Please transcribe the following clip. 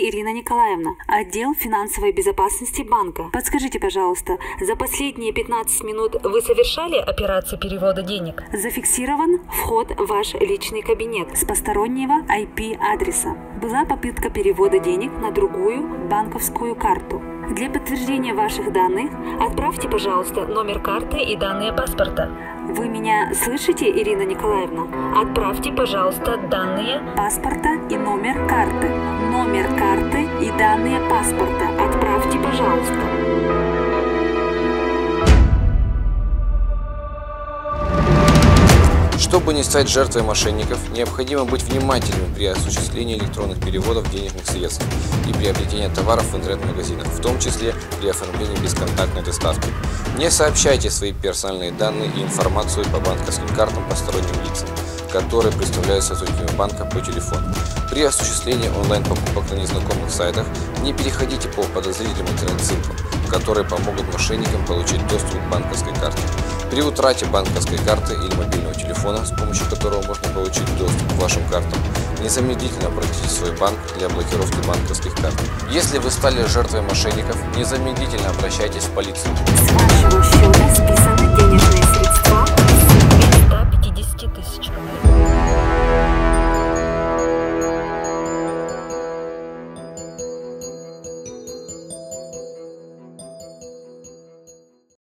Ирина Николаевна, отдел финансовой безопасности банка. Подскажите, пожалуйста, за последние 15 минут вы совершали операцию перевода денег? Зафиксирован вход в ваш личный кабинет с постороннего IP-адреса. Была попытка перевода денег на другую банковскую карту. Для подтверждения ваших данных отправьте, пожалуйста, номер карты и данные паспорта. Вы меня слышите, Ирина Николаевна? Отправьте, пожалуйста, данные паспорта и номер карты. Номер карты и данные паспорта. Отправьте, пожалуйста. Чтобы не стать жертвой мошенников, необходимо быть внимательным при осуществлении электронных переводов денежных средств и приобретении товаров в интернет-магазинах, в том числе при оформлении бесконтактной доставки. Не сообщайте свои персональные данные и информацию по банковским картам посторонним лицам, которые представляют сотрудниками банка по телефону. При осуществлении онлайн-покупок на незнакомых сайтах не переходите по подозрительным интернет-ссылкам, которые помогут мошенникам получить доступ к банковской карте. При утрате банковской карты или мобильного телефона, с помощью которого можно получить доступ к вашим картам, незамедлительно обратитесь в свой банк для блокировки банковских карт. Если вы стали жертвой мошенников, незамедлительно обращайтесь в полицию. С вашего счета